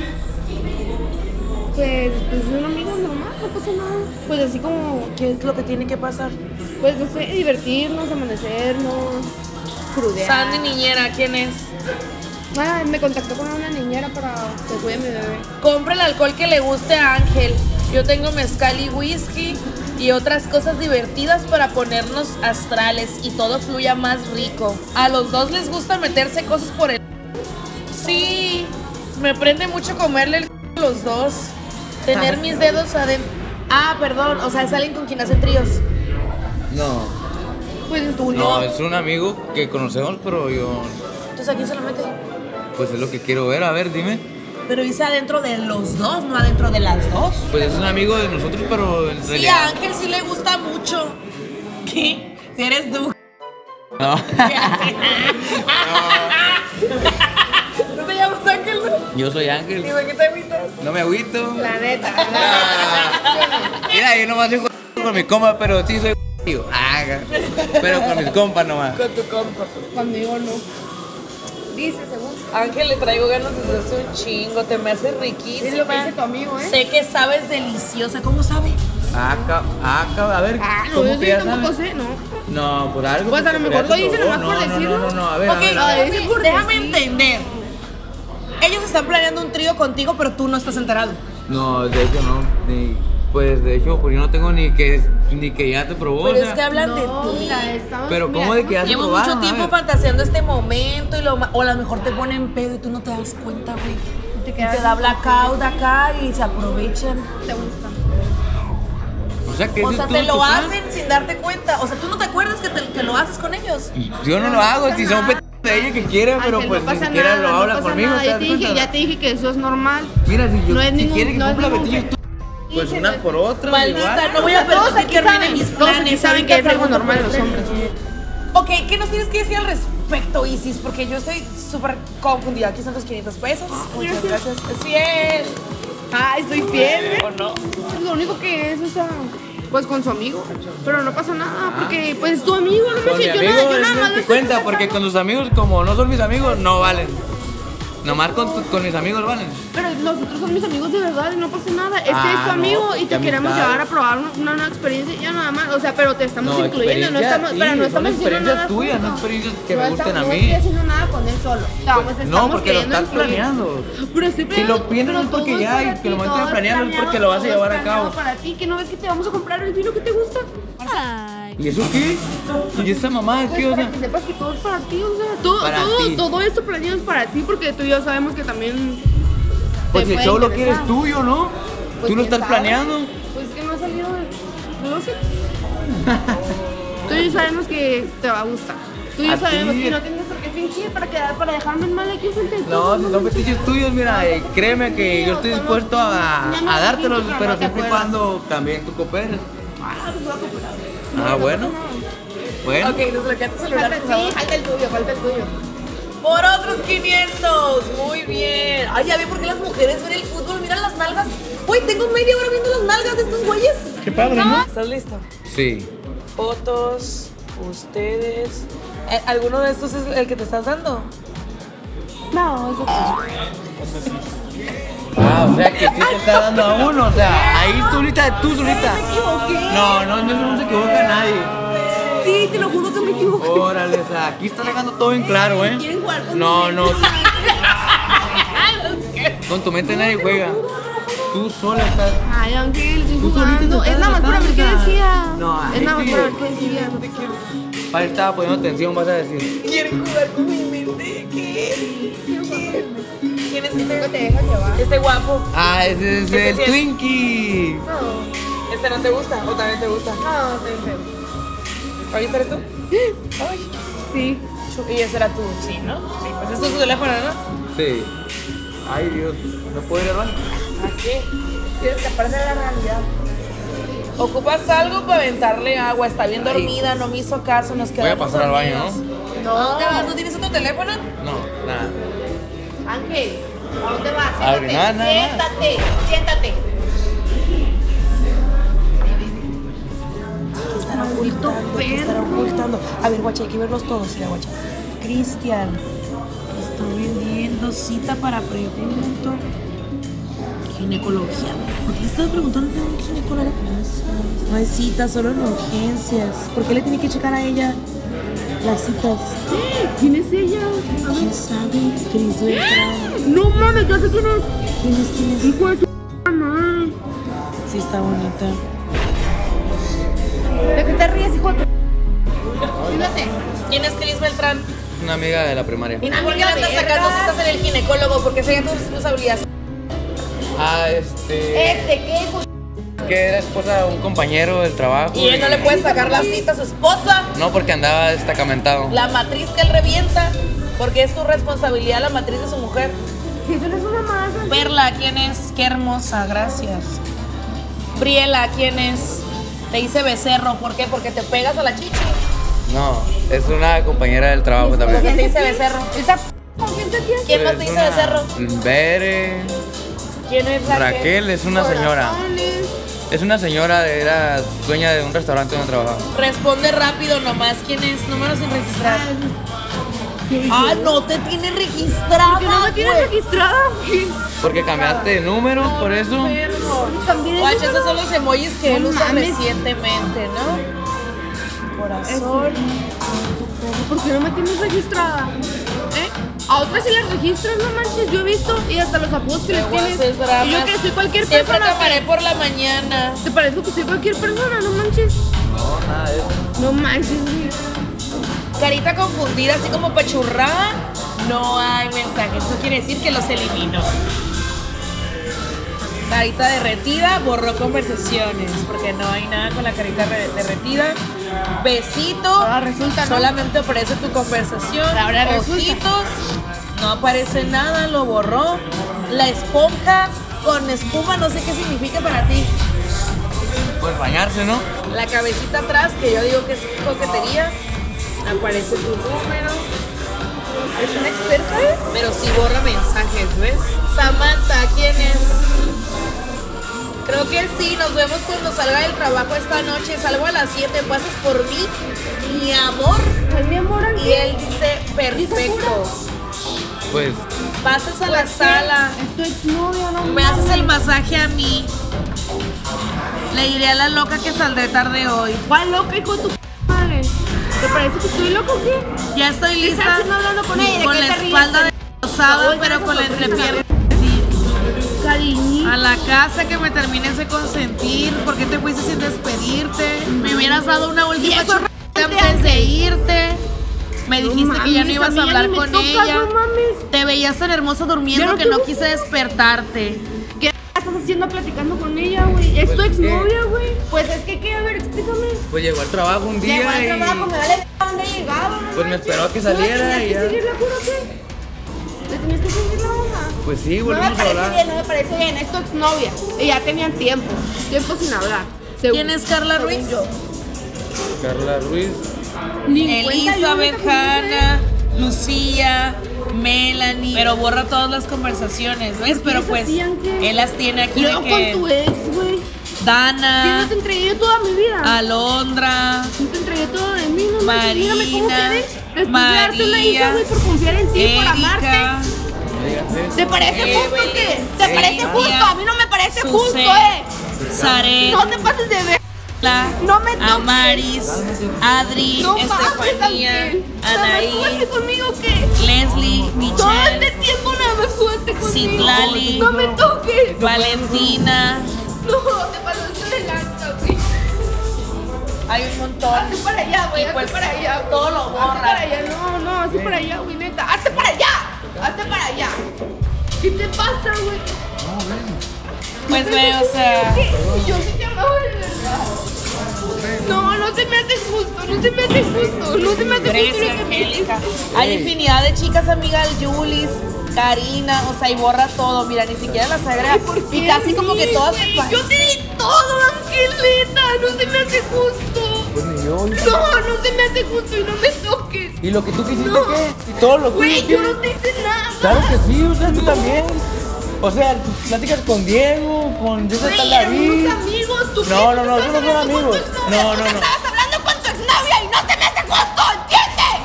Pues, pues un amigo normal, no pasa nada. Pues así como, ¿Qué es lo que tiene que pasar? pues no sé, divertirnos, amanecernos, crudear. Sandy Niñera, ¿quién es? Ah, me contactó con una niñera para que cuide a mi bebé. Compra el alcohol que le guste a Ángel. Yo tengo mezcal y whisky y otras cosas divertidas para ponernos astrales y todo fluya más rico. A los dos les gusta meterse cosas por el... Sí, me prende mucho comerle el c- a los dos. Tener mis dedos adentro. Ah, perdón, o sea, es alguien con quien hacen tríos. No. Pues Tú No, no. es un amigo que conocemos, pero yo. Entonces, ¿a quién se lo mete? Pues es lo que quiero ver. A ver, dime. Pero dice adentro de los dos, no adentro de las dos. Pues es un amigo de nosotros, pero en Sí, realidad. a Ángel sí le gusta mucho. ¿Qué? Si eres tú. No. ¿No te llamas Ángel? No? Yo soy Ángel. Dime, ¿qué te agüitas? No me agüito. la neta. Ah, Mira, yo nomás soy con mi compa, pero sí soy tío. Ah, pero con mis compas nomás. Con tu compa. Conmigo no. Dice, según. Ángel, le traigo ganas desde hace un chingo. Te me hace Es lo que riquísima. dice tu amigo, ¿eh? Sé que sabes deliciosa. ¿Cómo sabe? Acá, acá, a ver. Ah, no, ¿cómo yo que sí ya tampoco sabes? sé, ¿no? No, pues algo. Pues a lo porque mejor ya lo te dice probó. nomás por No, decirlo. No, no, no, a ver. Ok, a ver, a no, ver. dice por déjame decir. entender. Ellos están planeando un trío contigo, pero tú no estás enterado. No, de hecho no. Ni, pues de hecho, pues yo no tengo ni que ni que ya te probó. Pero o es sea, que hablan No, de ti. mira, estamos. Pero mira, ¿cómo de que ya te Llevamos probaron? mucho A tiempo ver. fantaseando este momento y lo ma- o a lo mejor te ponen pedo y tú no te das cuenta, güey. Te Y quedas te da blackout acá y se aprovechan. te gusta. O sea, que O ese sea, es te todo lo tu plan. hacen sin darte cuenta. O sea, tú no te acuerdas que, te- que lo haces con ellos. Yo no lo hago, si son nada. de ella que quiere, pero Ángel, pues no ni pasa siquiera nada, lo no habla pasa conmigo. nada. ¿te Ya das te, dije, cuenta? ya te dije que eso es normal. Mira, si yo No es si ningún- quiere que no es cumpla ningún Betillo, que- tú, pues Sí, unas sí, por otras. Maldita, igual. no voy a Todos permitir aquí que arruinen saben, mis todos aquí planes. saben que Ahorita es algo pregunto normal en por los ustedes. hombres. Ok, ¿qué nos tienes que decir al respecto, Isis? Porque yo estoy súper confundida. Aquí están tus quinientos pesos. Muchas gracias. Es fiel. Ay, soy fiel. ¿O no? Lo único que es, o sea, pues con su amigo. Pero no pasa nada, porque pues es tu amigo, no Con mi manches. Yo amigo nada, yo es nada el más que le estoy cuenta, porque con tus amigos, como no son mis amigos, no valen. Nomás con, tu- con mis amigos valen. Pero nosotros somos mis amigos de verdad y no pasa nada. Este Ah, es tu no, amigo pues, y te qué queremos amistad. llevar a probar una, una nueva experiencia y ya nada más. O sea, pero te estamos No, incluyendo, no experiencia estamos, a ti, pero no son estamos haciendo experiencias nada tuyas, no juntos. experiencias que No me gusten estamos- a No mí. estoy haciendo nada con él solo. Vamos, Pues, estamos no, porque lo queriendo estás incluir. planeando. Pero estoy Si planeando, lo piensas pero es porque todo ya, para y ti, que lo todo mantengas es planeando es planeado, porque lo vas a todo es llevar a planeado cabo. para ti, que no ves que te vamos a comprar el vino que te gusta. Ay. ¿Y eso qué? ¿Y esa mamá Pues qué? O para sea, que sepas que todo es para ti, o sea, todo, Para todo, ti. todo esto planeado es para ti porque tú y yo sabemos que también. pues te el puede show lo interesar. quieres tuyo, ¿no? Pues, Tú lo ¿quién estás sabe? planeando. Pues que no ha salido de. No sé. Tú y yo sabemos que te va a gustar. Tú y yo A sabemos ti. que no tienes por qué fingir para quedar, para dejarme mal aquí frente a No, todos. si son fetiches tuyos, mira, eh, créeme que yo estoy dispuesto a, a dártelos, pero pero no te siempre y acuerdas. cuando también tú cooperes. Ah, pues voy a cooperar. Ah, bueno. Bueno. Ok, desbloquea tu celular, Falta, por favor. sí, falta el tuyo, falta el tuyo. Por otros quinientos. Muy bien. Ay, ya vi por qué las mujeres ven el fútbol. Mira las nalgas. Uy, tengo media hora viendo las nalgas de estos güeyes. Qué padre, ¿no? ¿Estás listo? Sí. Fotos, ustedes. Eh, ¿Alguno de estos es el que te estás dando? No, eso Ah, o sea que sí te está dando a uno, o sea, ahí tú solita, tú solita. me equivoqué. No, no, no, no se equivoca nadie. Sí, te lo juro que me equivoqué. Órale, o sea, aquí está dejando todo en claro, ¿eh? ¿Quieren jugar con No, mi no, mente? con tu mente nadie juega. Tú sola estás. Ay, Ángel, estoy Tú solita jugando. te Es estás nada más para ver qué tratando, o sea. decía. No, es ay, nada más sí. para ver qué decía. Ahí estaba poniendo atención, vas a decir. ¿Quieren jugar con mi mente? ¿Qué? ¿Quién? ¿Quién es Te este? dejas llevar. Este guapo. Ah, ese es Ese el sí es. Twinkie. No, ¿Este no te gusta? ¿O también te gusta? no, estoy feo. ¿Ahorita eres tú? Ay. Sí. Y ese era tú, sí, ¿no? Sí, pues esto es tu teléfono, ¿no? Sí. Ay, Dios. ¿No puedo ir al baño? ¿A qué? Tienes que aparecer la realidad. Ocupas algo para aventarle agua. Está bien dormida, no me hizo caso, nos Voy quedamos a pasar al baño, dormidos. ¿no? ¿A dónde vas? ¿No tienes otro teléfono? No, nada. Ángel, ¿a dónde vas? A ver, Siéntate, nada, nada más. siéntate, siéntate. estará ocultando? ¿Qué estará ocultando? A ver, guacha, hay que verlos todos, mira, guacha. Cristian, estoy vendiendo cita para pregunto. Ginecología. ¿Por qué le estás preguntando a un ginecólogo? No hay cita, solo en urgencias. ¿Por qué le tiene que checar a ella las citas? ¿Quién es ella? ¿Quién sabe? Cris Beltrán. No mames, ya sé quién es. ¿Quién es? ¿Quién es? Hijo de su madre. Sí, está bonita. ¿De qué te ríes, hijo de tu? Fíjate. ¿Quién es Cris Beltrán? Una amiga de la primaria. ¿Y por qué le andas sacando citas en el ginecólogo? Porque sería tu responsabilidad. Ah, este. Este, ¿qué hijo? Que era esposa de un compañero del trabajo. ¿Y él no le puede sacar la cita a su esposa? No, porque andaba destacamentado. La matriz que él revienta, porque es tu responsabilidad la matriz de su mujer. Eso no es una masa. Perla, ¿quién es? Qué hermosa, gracias. Briela, ¿quién es? Te dice becerro, ¿por qué? Porque te pegas a la chichi. No, es una compañera del trabajo ¿Por qué también. te dice becerro? ¿Esa con quién te tienes? ¿Quién más te Es dice una becerro? Bere. ¿Quién es Raquel? Raquel es una señora. Corazones. Es una señora, era dueña de un restaurante donde trabajaba. Responde rápido nomás, ¿quién es? Número sin registrar. Ah, no te tiene registrada. ¿Por qué no me tienes güey. registrada? Porque cambiaste de números, por eso. También es Guacha, esos son los emojis que él No usa mames. recientemente, ¿no? Corazón. ¿Por qué no me tienes registrada? ¿Eh? A otras sí las registras, no manches, yo he visto y hasta los apodos que les Luego tienes. haces dramas. Y yo que soy cualquier Siempre persona. te amaré por la mañana. ¿Te parezco que soy cualquier persona? No manches. No, nada de eso. No manches, güey. Carita confundida, así como pachurrada. No hay mensajes. Eso quiere decir que los elimino. Carita derretida, borró conversaciones. Porque no hay nada con la carita re- derretida. Besito. Ahora resulta, ¿no? Solamente aparece tu conversación. Ahora resulta. Ojitos. No aparece nada, lo borró. La esponja con espuma, no sé qué significa para ti. Pues bañarse, ¿no? La cabecita atrás, que yo digo que es coquetería. Aparece tu número. ¿Es una experta, eh? Pero sí borra mensajes, ¿ves? Samantha, ¿quién es? Creo que sí, nos vemos cuando salga del trabajo esta noche. Salgo a las siete, pasas por mí, mi amor. Ay, mi amor, Y ¿qué? él dice, perfecto. Pues Pasas a la sala, Esto es novio, no me haces el masaje a mí. Le diré a la loca que saldré tarde hoy. ¿Cuál loca, hijo de tu madre? ¿Te parece que estoy loco o qué? Ya estoy ¿Qué estás lista haciendo hablando con ella? ¿De con qué la te ríes? espalda destrozada, No, pero ya con la no se lo entrepierna. Cariñito. A la casa que me termines de consentir. ¿Por qué te fuiste sin despedirte? Me hubieras dado una última eso chupeta antes de irte. Me dijiste que ya no ibas a hablar con ella. No mames. Te veías tan hermosa durmiendo Ya no que te no gusta. quise despertarte. ¿Qué estás haciendo platicando con ella, güey? ¿Es tu Pues, exnovia, güey? Pues es que, ¿qué? A ver, explícame. Pues llegó al trabajo un día Llegó al y trabajo, me vale a dónde llegaba, ¿no? pues me manches? esperó a que ¿No le saliera tenías y que ya. seguir la cura o qué? ¿Le tenías que seguir la onda? Pues sí, No me volvimos a parece hablar. bien, no me parece bien. Es tu exnovia. Y ya tenían tiempo. Tiempo sin hablar. ¿Quién es Carla según Ruiz? yo. Carla Ruiz. Ni en cuenta yo Elizabeth, ahorita con Hanna, Lucía, Melanie. Pero borra todas las conversaciones, ¿ves? Pero esas pues hacían qué? él las tiene aquí Luego de con que tu ex, güey. ¿Quién Dana, no te entregué yo toda mi vida? Alondra, ¿Quién te entregué todo de mí? No manches, dígame cómo Marina, quedé. Después de darte una hija, María, güey, por confiar en ti, por amarte. Erika, No digas eso. ¿Te parece justo Evelyn, qué? ¿Te parece Evelyn, justo? A mí no me parece justo, Susé, eh. Zaret, No te pases de ver. No me toques. Amaris, Adri, No mames, Estefanía, Ángel. ¿Nada más Anaí, jugaste conmigo o qué? Leslie, Todo este Michelle, tiempo nada más jugaste conmigo. Citlali. No me toques. Valentina. No, te pasaste de lanza, güey. Hay un montón. Hazte para allá, güey. Hazte pues, para allá, güey. todo lo Hazte borra. para allá. No, no, hazte para allá, güey, neta. Hazte para allá. Hazte para allá. ¿Qué te pasa, güey? Pues ve, o sea, ¿Qué? Yo sí te amaba de verdad. No, no se me hace justo, no se me hace justo, no se me hace justo. Grecia, lo que me Angélica. dices. Hay infinidad de chicas, amiga, el Julis, Karina, o sea, y borra todo. Mira, ni siquiera las agrega. Ay, ¿por Y qué casi a como mí, que todas güey? se Yo parecen. te di todo, Angeleta, no se me hace justo. Pues ni yo. No, no se me hace justo y no me toques. ¿Y lo que tú quisiste No. qué? ¿Y todo lo Güey, tuyo yo qué? no te hice nada. Claro que sí, o sea, tú también. O sea, tú platicas con Diego, con César Güey, Talaví. éramos amigos, tú No, no, no, estabas esos no son hablando con amigos. tu exnovia, No, tú no, no. estabas hablando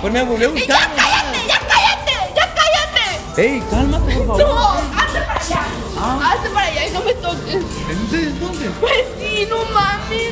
Pues me volvió a gustar. ¡Ya cállate! ¡Ya cállate! ¡Ya cállate! Ey, cálmate, por favor. No, hazte para allá. Ah. Hazte para allá y no me toques. Entonces, entonces. Pues sí, no mames.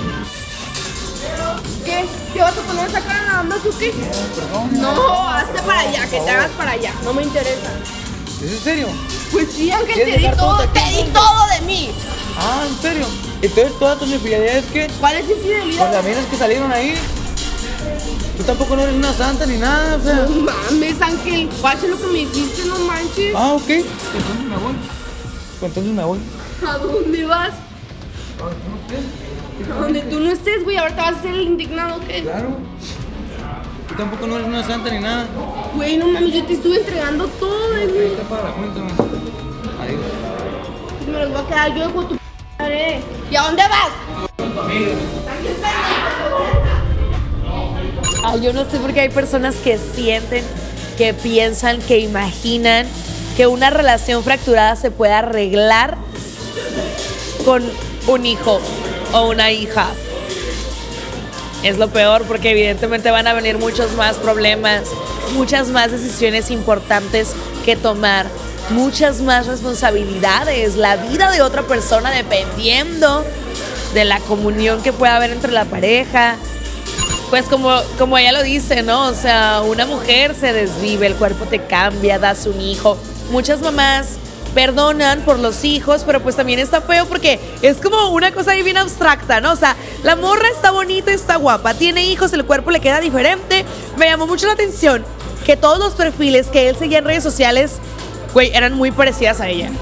¿Qué? ¿Te vas a poner esa cara nada más o qué? Perdón. No, hazte para allá, que te hagas para allá. No me interesa. ¿Es en serio? Pues sí, Ángel, ¿Quieres te di dejar todo, todo te aquí? di todo de mí. Ah, ¿en serio? Entonces todas tus infidelidades que ¿Cuál es con infidelidad? las minas que salieron ahí. Tú tampoco no eres una santa ni nada, o sea. No mames, Ángel, ¿cuál es lo que me hiciste? No manches. Ah, ok. Entonces me voy. Entonces me voy. ¿A dónde vas? A donde tú no estés, güey, ahorita vas a ser el indignado, ¿qué? Claro. Tú tampoco no eres una santa ni nada. Güey, no mames, yo te estuve entregando todo de mí. Está para la cuenta. Adiós. Me los voy a quedar yo con tu madre. ¿Y a dónde vas? Ay, yo no sé por qué hay personas que sienten, que piensan, que imaginan que una relación fracturada se puede arreglar con un hijo o una hija. Es lo peor porque evidentemente van a venir muchos más problemas, muchas más decisiones importantes que tomar, muchas más responsabilidades, la vida de otra persona dependiendo de la comunión que pueda haber entre la pareja. Pues como, como ella lo dice, ¿no? O sea, una mujer se desvive, el cuerpo te cambia, das un hijo. Muchas mamás perdonan por los hijos, pero pues también está feo porque es como una cosa ahí bien abstracta, ¿no? O sea, la morra está bonita, está guapa, tiene hijos, el cuerpo le queda diferente. Me llamó mucho la atención que todos los perfiles que él seguía en redes sociales, güey, eran muy parecidas a ella.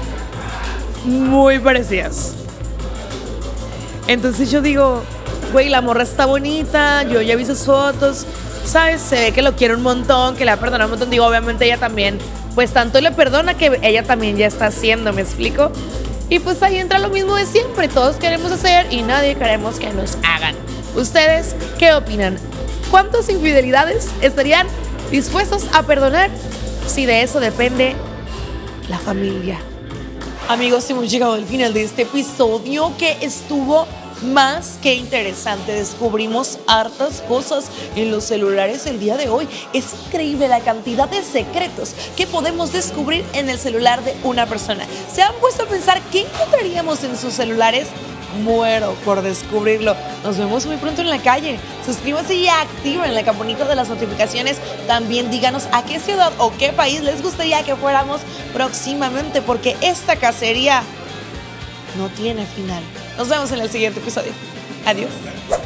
Muy parecidas. Entonces yo digo, güey, la morra está bonita, yo ya vi sus fotos, ¿sabes? Se ve que lo quiere un montón, que le ha perdonado un montón. Digo, obviamente ella también, pues tanto le perdona que ella también ya está haciendo, ¿me explico? Y pues ahí entra lo mismo de siempre, todos queremos hacer y nadie queremos que nos hagan. ¿Ustedes qué opinan? ¿Cuántas infidelidades estarían dispuestos a perdonar si de eso depende la familia? Amigos, hemos llegado al final de este episodio que estuvo más que interesante. Descubrimos hartas cosas en los celulares el día de hoy. Es increíble la cantidad de secretos que podemos descubrir en el celular de una persona. ¿Se han puesto a pensar qué encontraríamos en sus celulares? Muero por descubrirlo. Nos vemos muy pronto en la calle. Suscríbanse y activen la campanita de las notificaciones. También díganos a qué ciudad o qué país les gustaría que fuéramos próximamente, porque esta cacería no tiene final. Nos vemos en el siguiente episodio. Adiós.